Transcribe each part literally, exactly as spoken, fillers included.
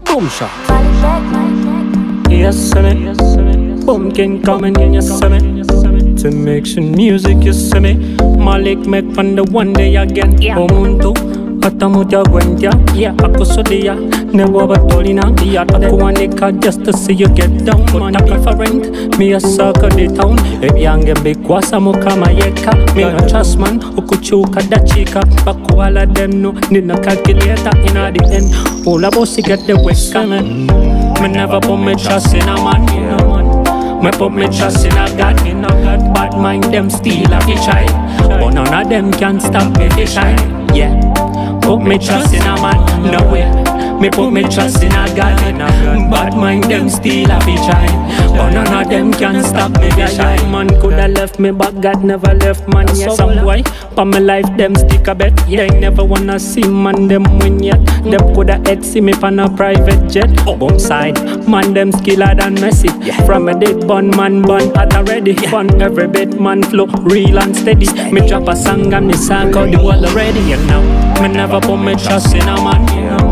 Boom shot. Yes, sir. Pumpkin coming in, yes, sir. Timixian Musiq, yes, sir. Malik make fun the one day again. Omuntu atamuja gwendya, yeah, akusudia. Never batolina, yeah, takuanika just to see you get down. But not different, me a sucker the town. If young and big kwasa mukama yeka. Me no trust man, ukuchuka da chika. Bakuala them no, need no calculator in the end. All about to get the west coming. Me never put me trust in a man, in a man. Me put me trust in a God, in a God. Bad mind them steal a fish eye, but none of them can stop me fish eye. Yeah, put me trust in a man, no way. Me put me trust in a God, in a God. Bad mind them steal a fish eye, but none of them can stop me fish eye. Man coulda left me, but God never left man. Yeah, some boy, for my life them stick a bet. They never wanna see man them win yet. Them coulda head see me on a private jet. Boom side, man them skiller than Messi. From a dead bun man bun at already. Fun every bit man flow real and steady. Me drop a song and me song out the wall already. You know, me never put me trust in a man.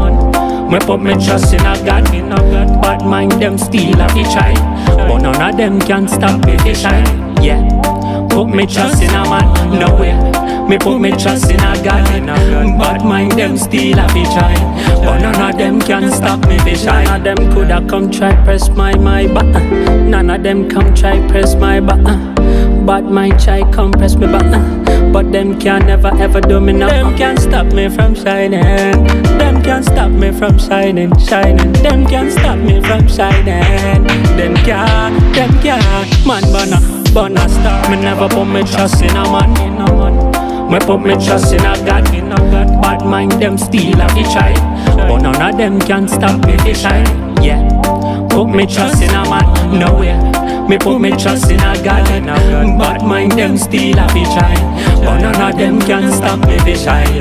Me put me trust in a God, in a God. Bad mind them steal a fish eye, but none of them can stop me fish eye. Yeah, put me trust in a man, no way. Me put me trust in a God, in a God. Bad mind them steal a fish eye, but none of them can stop me fish eye. None of them coulda come try press my my button. None of them come try press my button. Bad mind try come press me button, but them can never ever do me now. Them can't stop me from shining. Them can't stop me from shining, shining. Them can't stop me from shining. Them can't, them can't. Man, banna, banna star. Me never put me trust in a man, in a man. Me put me trust in a God, in a God. Bad mind them steal a fish eye, but none of them can stop me fish eye. Yeah, put me trust in a man, no way. Me put me trust in a God, in a God. Bad mind them steal a fish eye, but none of them can stop me fish eye.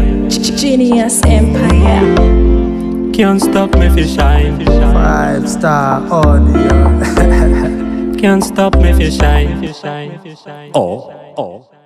Genius Empire. Can't stop me fish eye. Five star audio. Can't stop me fish eye. Oh, oh.